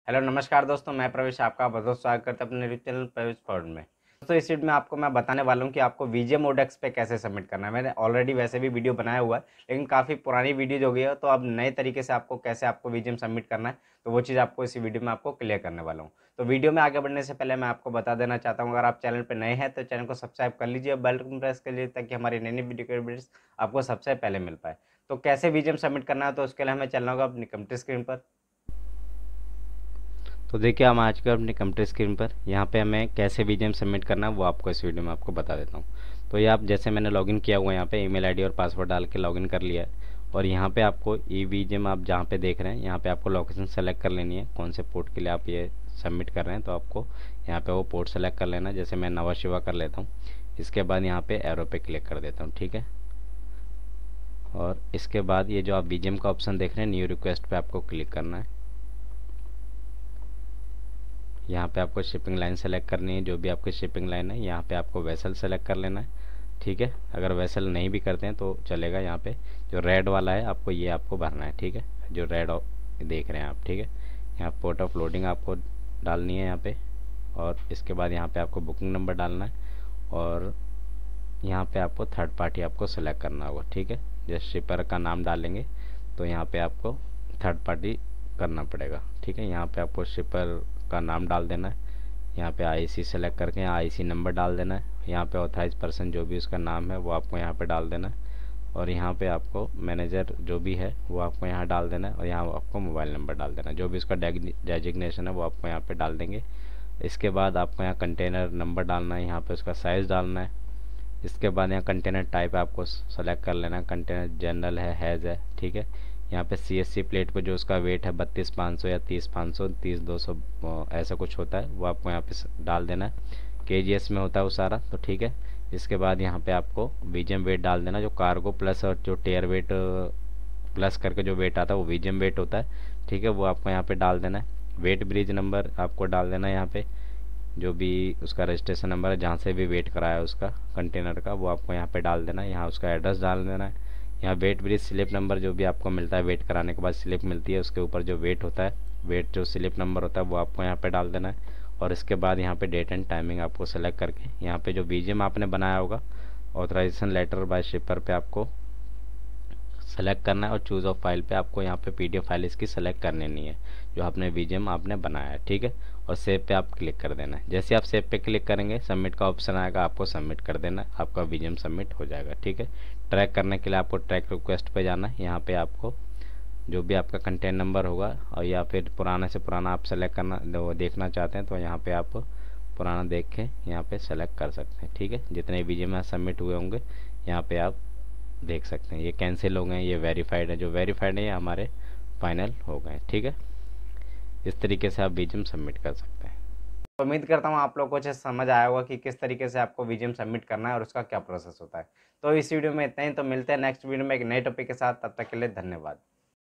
Hello नमस्कार दोस्तों, मैं प्रवेश आपका बहुत बहुत स्वागत करता हूं अपने यूट्यूब चैनल प्रवेश फॉर्ड में। दोस्तों इस वीडियो में आपको मैं बताने वाला हूं कि आपको वीजे मोडेक्स पे कैसे सबमिट करना है। मैंने ऑलरेडी वैसे भी वीडियो बनाया हुआ है, लेकिन काफ़ी पुरानी वीडियो हो गई है, तो अब नए तरीके से आपको वीजे सबमिट करना है, तो वो चीज़ आपको इसी वीडियो में आपको क्लियर करने वाला हूँ। तो वीडियो में आगे बढ़ने से पहले मैं आपको बता देना चाहता हूँ, अगर आप चैनल पर नए हैं तो चैनल को सब्सक्राइब कर लीजिए, बेल आइकन प्रेस कर लीजिए ताकि हमारी नई नई वीडियो के अपडेट्स आपको सबसे पहले मिल पाए। तो कैसे वीजे सबमिट करना है, तो उसके लिए हमें चलना होगा अपनी कंप्यूटर स्क्रीन पर। तो देखिए हम आ चुके हैं अपनी कंप्यूटर स्क्रीन पर। यहाँ पे हमें कैसे वीजेम सबमिट करना है वो आपको इस वीडियो में आपको बता देता हूँ। तो ये आप जैसे मैंने लॉगिन किया हुआ है, यहाँ पे ईमेल आईडी और पासवर्ड डाल के लॉगिन कर लिया है। और यहाँ पे आपको ई वीजेम आप जहाँ पे देख रहे हैं, यहाँ पे आपको लोकेशन सेलेक्ट कर लेनी है, कौन से पोर्ट के लिए आप ये सबमिट कर रहे हैं। तो आपको यहाँ पे वो पोर्ट सेलेक्ट कर लेना है, जैसे मैं नवा शिवा कर लेता हूँ। इसके बाद यहाँ पे एरो पे क्लिक कर देता हूँ, ठीक है। और इसके बाद ये जो आप वीजेम का ऑप्शन देख रहे हैं, न्यू रिक्वेस्ट पे आपको क्लिक करना है। यहाँ पे आपको शिपिंग लाइन सेलेक्ट करनी है, जो भी आपकी शिपिंग लाइन है। यहाँ पे आपको वेसल सेलेक्ट कर लेना है, ठीक है। अगर वेसल नहीं भी करते हैं तो चलेगा। यहाँ पे जो रेड वाला है आपको ये आपको भरना है, ठीक है, जो रेड देख रहे हैं आप, ठीक है। यहाँ पोर्ट ऑफ लोडिंग आपको डालनी है यहाँ पे। और इसके बाद यहाँ पे आपको बुकिंग नंबर डालना है। और यहाँ पे आपको थर्ड पार्टी आपको सेलेक्ट करना होगा, ठीक है। जैसे शिपर का नाम डालेंगे तो यहाँ पे आपको थर्ड पार्टी करना पड़ेगा, ठीक है। यहाँ पे आपको शिपर का नाम डाल देना है। यहाँ पे आईसी सेलेक्ट करके यहाँ आईसी नंबर डाल देना है। यहाँ पे ऑथराइज पर्सन जो भी उसका नाम है वो आपको यहाँ पे डाल देना है। और यहाँ पे आपको मैनेजर जो भी है वो आपको यहाँ डाल देना है। और यहाँ आपको मोबाइल नंबर डाल देना है, जो भी उसका डेजिग्नेशन है वो आपको यहाँ पे डाल देंगे। इसके बाद आपको यहाँ कंटेनर नंबर डालना है, यहाँ पे उसका साइज़ डालना है। इसके बाद यहाँ कंटेनर टाइप आपको सेलेक्ट कर लेना है, कंटेनर जनरल है, हैज़ है, ठीक है। यहाँ पे सीएससी प्लेट पे जो उसका वेट है 32,500 या 30,500, 30,200 ऐसा कुछ होता है, वो आपको यहाँ पे डाल देना है। केजीएस में होता है वो सारा, तो ठीक है। इसके बाद यहाँ पे आपको वीजेम वेट डाल देना, जो कार्गो प्लस और जो टेयर वेट प्लस करके जो वेट आता है वो वीजेम वेट होता है, ठीक है। वो आपको यहाँ पे डाल देना है। वेट ब्रिज नंबर आपको डाल देना है यहाँ पे, जो भी उसका रजिस्ट्रेशन नंबर है जहाँ से भी वेट कराया है उसका कंटेनर का, वो आपको यहाँ पे डाल देना है। यहाँ उसका एड्रेस डाल देना है। यहाँ वेट ब्रिज स्लिप नंबर जो भी आपको मिलता है, वेट कराने के बाद स्लिप मिलती है, उसके ऊपर जो वेट होता है, वेट जो स्लिप नंबर होता है वो आपको यहाँ पे डाल देना है। और इसके बाद यहाँ पे डेट एंड टाइमिंग आपको सेलेक्ट करके यहाँ पे जो बीजीएम आपने बनाया होगा, ऑथराइजेशन लेटर बाय शिपर पे आपको सेलेक्ट करना है। और चूज़ ऑफ फाइल पे आपको यहाँ पे पीडीएफ फाइल इसकी सेलेक्ट करनी नहीं है, जो आपने बीजीएम आपने बनाया है, ठीक है। और सेव पे आप क्लिक कर देना है। जैसे आप सेव पे क्लिक करेंगे, सबमिट का ऑप्शन आएगा, आपको सबमिट कर देना है, आपका बीजीएम सबमिट हो जाएगा, ठीक है। ट्रैक करने के लिए आपको ट्रैक रिक्वेस्ट पे जाना है। यहाँ पे आपको जो भी आपका कंटेंट नंबर होगा, और या फिर पुराने से पुराना आप सेलेक्ट करना वो देखना चाहते हैं तो यहाँ पे आप पुराना देख के यहाँ पे सेलेक्ट कर सकते हैं, ठीक है। जितने बीजीएम सबमिट हुए होंगे यहाँ पे आप देख सकते हैं। ये कैंसिल हो गए, ये वेरीफाइड है, जो वेरीफाइड है ये हमारे फाइनल हो गए, ठीक है। इस तरीके से आप बीजीएम सबमिट कर सकते हैं। तो उम्मीद करता हूँ आप लोगों को अच्छे से समझ आया होगा कि किस तरीके से आपको बीजीएम सबमिट करना है और उसका क्या प्रोसेस होता है। तो इस वीडियो में इतना ही, तो मिलते हैं नेक्स्ट वीडियो में एक नए टॉपिक के साथ। तब तक के लिए धन्यवाद।